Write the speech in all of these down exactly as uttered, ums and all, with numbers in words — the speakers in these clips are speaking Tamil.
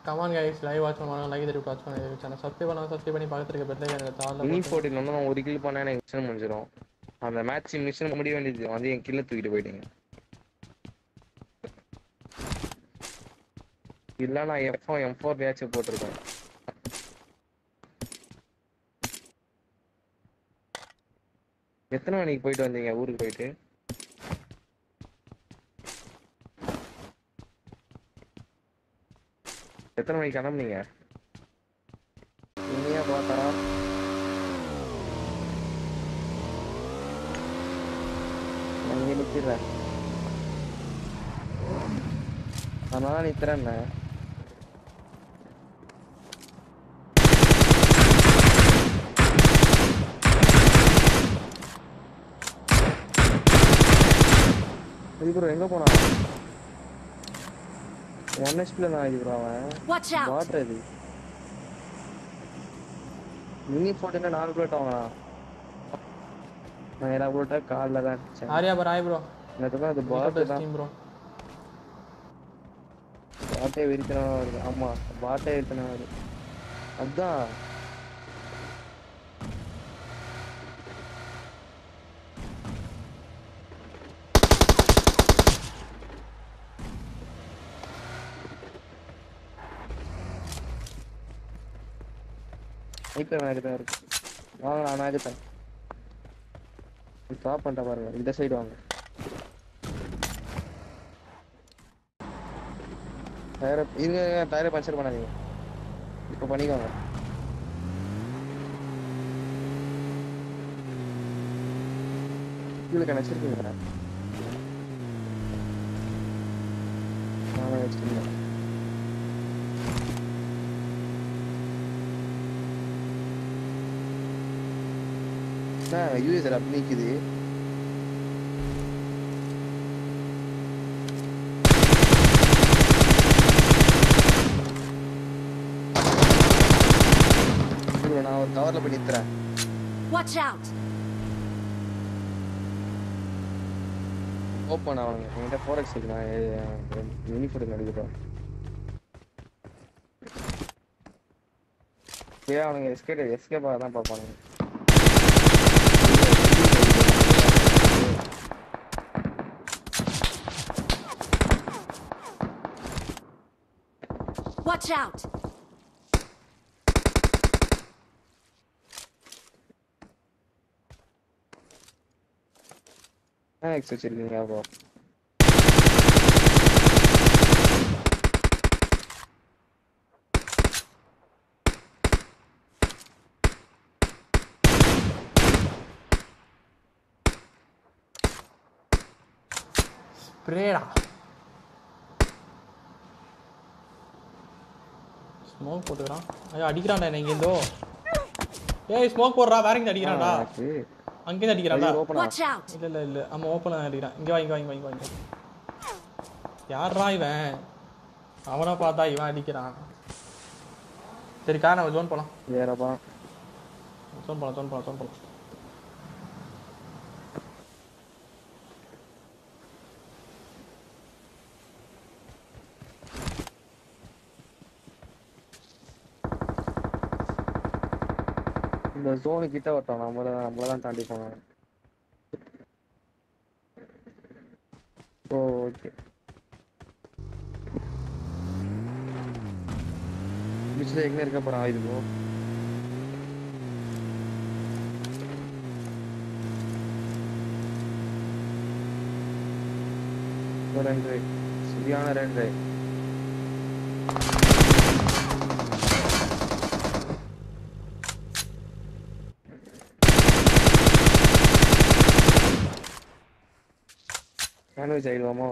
கமான் கைஸ் லைவ் வாட்ச் பண்ணுவாங்க லைக் தட்டி வாட்ச் பண்ணி சேனல் சப்ஸ்கிரைப் பண்ணா சப்ஸ்கிரைப் பண்ணி பக்கத்துல இருக்க பெல் ஐகானை தாள மினி போட்டில வந்து நான் ஒரு கில் பண்ணா எனக்கு மிஷன் முடிஞ்சிடும். அந்த மேட்ச் மிஷன் முடிய வேண்டியது வந்து என் கில்ல தூக்கிட்டு போயிட்டீங்க. இல்ல நான் எஃப் எம் ஃபோர் பேட்ச் போட்டிருக்கேன். எத்தனை மணிக்கு போயிட்டு வந்தீங்க ஊருக்கு போயிட்டு? எத்தனை மணிக்கு கிளம்புனீங்க? இனியா பார்த்தா நான் நிற்கிறேன். அதனால நிற்கிறேன். ப்ரோ எங்க போனா? ஒன் ஹெச்பில நான் இது ப்ரோ அவன் வாட்டர் இது மினி போட்டுன்னா நாலு புல்லட் வாங்கினா நான் எல்லா புல்லட்டா காலில் தான் அடிச்சேன். Arya bro hi bro. எனக்கு அது பாட்டு தான் ப்ரோ. பாட்டே வெறித்தனா வருது. ஆமா பாட்டே வெறித்தனா வருது. அதான் எனக்கு தான் இருக்கு. வாங்க நான் ஆகுத்தேன் ஸ்டாப் பண்ணிட்ட பாருங்க. இந்த சைடு வாங்க. டயரை இருங்க டயரை பஞ்சர் பண்ணாதீங்க. இப்போ பண்ணிக்கோங்க. கீழே கணச்சிருக்கீங்க. நான் வச்சுருந்தேன். யூஎஸ் அப்படி நிற்குது. நான் ஒரு கவர்ல போய் நிறுத்துறேன். ஓப்பன் ஆவாங்க. என்கிட்ட ஃபோரெக்ஸ் இருக்கு. நான் யூனிஃபார்ம் நடிக்கிறேன். ஏன் அவனுங்க எஸ்கேட் எஸ்கேப்பாக தான் பார்ப்பானுங்க. Watch out! Thanks for chilling out, bro. Sprayடா. ஸ்மோக் போட்டுறான். ஐயா அடிக்குறான்டா என்ன இங்க இருந்தோ. ஏய் ஸ்மோக் போடுறா வேற எங்க அடிக்குறான்டா. அங்க இருந்து அடிக்குறான்டா. இல்ல இல்ல இல்ல ஆமா ஓபன்ல அடிக்குறான். இங்க வா இங்க வா இங்க வா இங்க. யாரா இவன்? அவனா பார்த்தா இவன் அடிக்குறான். சரி கா நான் ஜோன் போலாம். ஏறப்பா. ஜோன் போலாம் ஜோன் போலாம் ஜோன் போலாம். இந்த ஜோனு கிட்ட வரட்டும். நம்மள நம்மள தான் தாண்டி போனாங்க. ஓ ஓகே. பிச்சல எங்க இருக்க போறா இது ப்ரோ? ஒரு ரெண்டு சரியான ரெண்டு சாண்ட்விச் ஆயிடுவோமோ?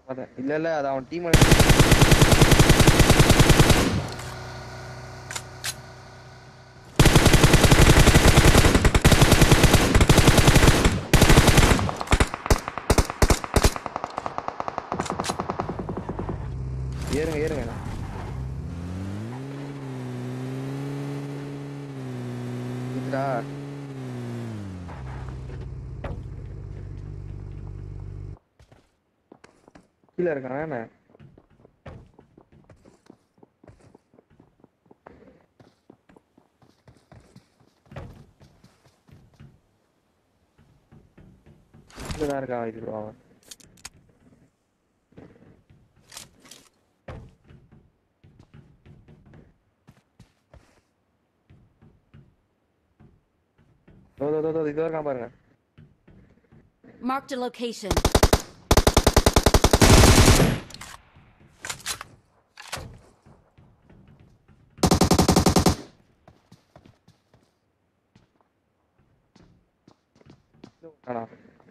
அதான் இல்ல இல்ல அது அவன் டீம் ஏறுங்க ஏறுங்க இதுடா கீழே இருக்கான் என்ன கீழே இருக்கான் இது ப்ரோ அவன் தோ தோ தோ இது இருக்கான் பாருங்க Marked a location. ஆனா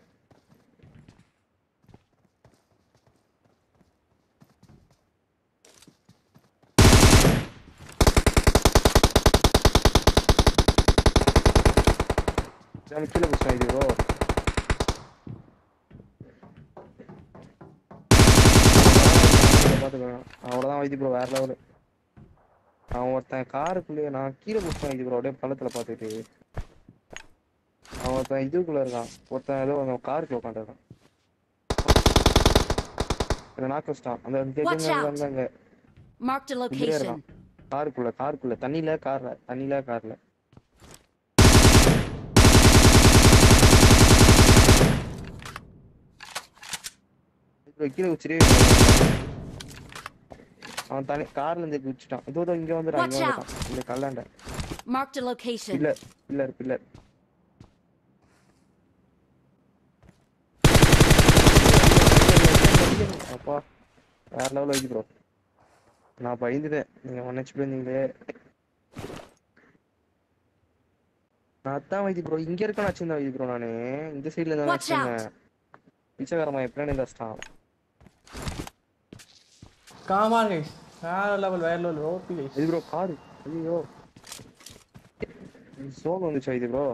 நான் கீழே புடிச்சேன் இது ப்ரோ பாத்துக்கலாம் அவ்வளவுதான் வைத்தி ப்ரோ வேற லெவலு அவன் ஒருத்தன் காருக்குள்ளேயே நான் கீழே புடிச்சேன் இது ப்ரோ அப்படியே பள்ளத்துல பாத்துட்டு அவன் ஒருத்தன் இதுக்குள்ள இருக்கான் ஒருத்தன் ஏதோ அந்த காருக்கு உட்காந்துருக்கான் நாக்கு வச்சிட்டான் அந்த அங்க Marked a இதுலயே location. இருக்கான் காருக்குள்ள காருக்குள்ள தண்ணியில கார்ல தண்ணியில கார்ல கீழே வச்சிரு அவன் தனி கார்ல இருந்து குச்சிட்டான் இதோ இங்க வந்துட்டான் இங்க வந்துட்டான் இந்த கல்லாண்ட Marked a location. Pillar pillar pillar அப்பா வேற லெவல் வைக்கு ப்ரோ நான் பயந்துட்டேன் நீங்க ஒன் ஹெச்பி இருந்தீங்களே நான் தான் வைத்தி ப்ரோ இங்க இருக்க வச்சிருந்தேன் வைத்தி ப்ரோ நானு இந்த சைட்ல இருந்தா வச்சிருந்தேன் பிச்சைக்காரமா எப்படின்னு கஷ்டம் காமான் கைஸ் வேற லெவல் வேற லெவல் ஓபி கைஸ் இது ப்ரோ காரு ஐயோ சோகம் வந்துச்சு வைத்தி ப்ரோ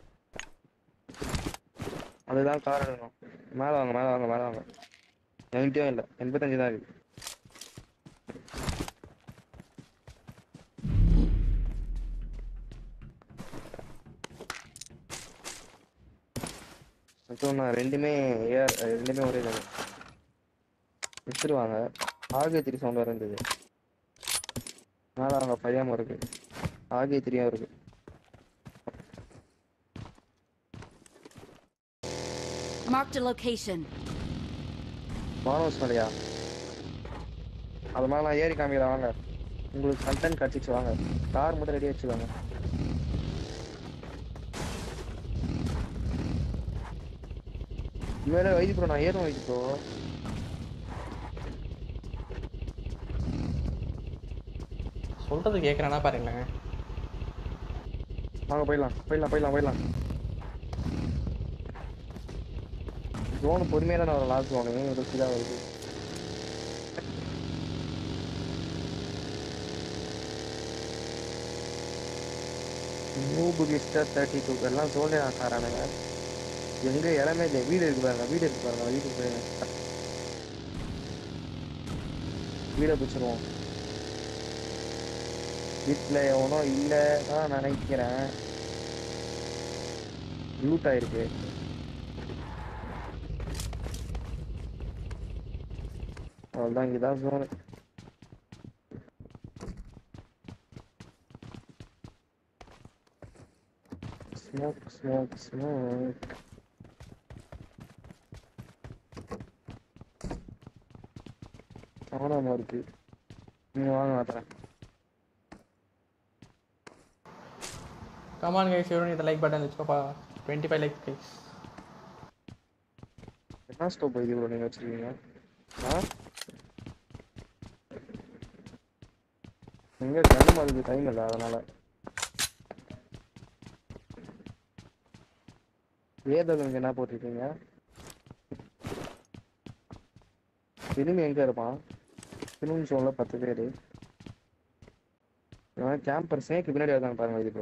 அதுதான் கார் எடுக்கணும் மேலே வாங்க மேலே வாங்க மேலே வாங்க என்கிட்டயும் இல்லை எண்பத்தஞ்சு தான் இருக்கு நான் ரெண்டுமே ஏஆர் ரெண்டுமே ஒரே தான் வச்சிருவாங்க ஆகிய திரி சவுண்ட் வர இருந்தது மேலே அவங்க பையாம இருக்கு ஆகிய திரியும் இருக்கு Marked a location. மானோஸ் மலையா அது மாதிரி நான் ஏறி காமிக்கிறேன் வாங்க உங்களுக்கு கண்டென்ட் கிடச்சிச்சு வாங்க கார் மட்டும் ரெடி வச்சுக்கோங்க மேலே வைத்தி ப்ரோ நான் ஏறும் வைத்தி ப்ரோ சொல்றது கேட்குறேன்னா பாருங்களேன் வாங்க போயிடலாம் போயிடலாம் போயிடலாம் போயிடலாம் ஜோனு பொறுமையாக தான் நான் லாஸ்ட் ஜோனு ருசி தான் வருது நூபு மிஸ்டர் தேர்ட்டி டூ எல்லாம் ஜோனே ஆக்காரானுங்க எங்கே இடமே இல்லை வீடு இருக்கு பாருங்க வீடு இருக்கு பாருங்க வீட்டுக்கு போயிருங்க வீடை பிடிச்சிருவோம் வீட்டில் எவனோ இல்லை தான் நினைக்கிறேன் லூட் ஆயிருக்கு அவ்வளோதான் இங்கேதான் ஜோனு ஸ்மோக் ஸ்மோக் ஸ்மோக் அவனாமா இருக்கு நீங்கள் வாங்க மாத்திரேன் கமான் கைஸ் எவரும் இந்த லைக் பட்டன் வச்சுக்கோப்பா டுவெண்ட்டி ஃபைவ் லைக் கைஸ் என்ன ஸ்டோப் இது ப்ரோ நீங்கள் வச்சுருக்கீங்க ஆ எங்கே கண்ணு மாதிரி டைம் இல்லை அதனால வேதம் இங்கே என்ன போட்டிருக்கீங்க இனிமே எங்க இருப்பான்? இன்னும் சொல்ல பத்து பேரு. நான் கேம்பர் ஸ்னேக் பின்னாடி வந்தாங்க பாருங்க இது bro.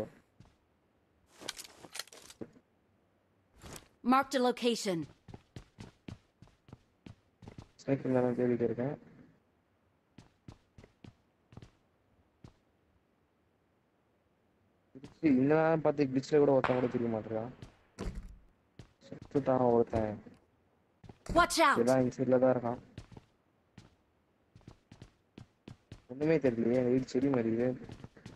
Marked a location. Snake பின்னாடி தேடிட்டு இருக்கேன். இன்னும் பார்த்து கிளிச்ல கூட ஒருத்தன் கூட தெரிய மாட்டேறான். சுத்தான் ஒருத்தன். Watch out. எல்லாம் இந்த சைடுல தான் இருக்கான். ஒண்ணுமே தெரியலையே வீடு செடி மாதிரி இருக்கு.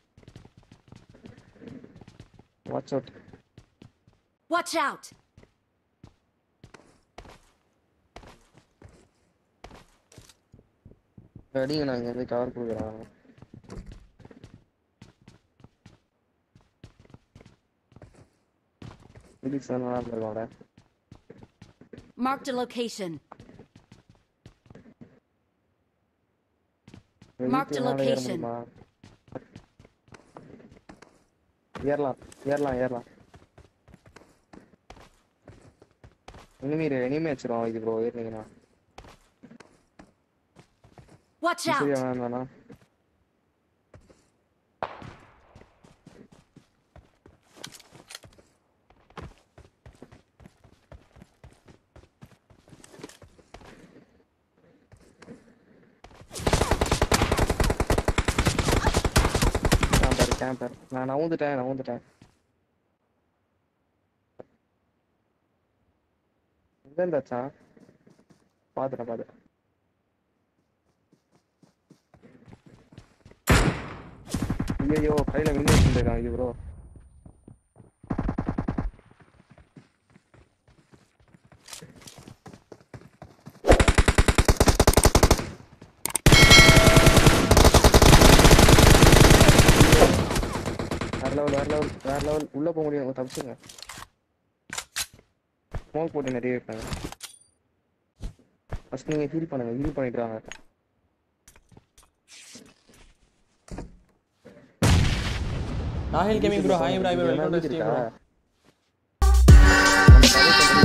Watch out. Watch out. அடிங்க நான் இங்க போய் கவர் கொடுக்குறேன். வீடு நல்லா இருக்காங்க. Marked a location. Marked a location. ஏறலாம் ஏறலாம் ஏறலாம். இனிமே இனிமே வச்சிரும் இது ப்ரோ ஏறினீங்கன்னா. Watch out. சரியா வேணாம். கேம்பர் நான் நவுந்துட்டேன் நவுந்துட்டேன். எங்க இருந்தாச்சா பாத்துட்டேன் பாத்துட்டேன். ஐயோ கையில விழுந்து வச்சுருக்கான் இது ப்ரோ. வேற லெவல் வேற லெவல் வேற லெவல். உள்ள போக முடியும் தப்பிச்சுங்க. ஸ்மோக் போட்டு நிறைய வைப்பாங்க. ஃபர்ஸ்ட் நீங்க ஹீல் பண்ணுங்க ஹீல் பண்ணிடுறாங்க. Nahil gaming bro, hi bro, welcome to stream bro.